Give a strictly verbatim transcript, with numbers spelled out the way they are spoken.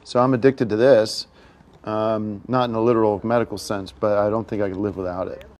So I'm addicted to this, um, not in a literal medical sense, but I don't think I could live without it.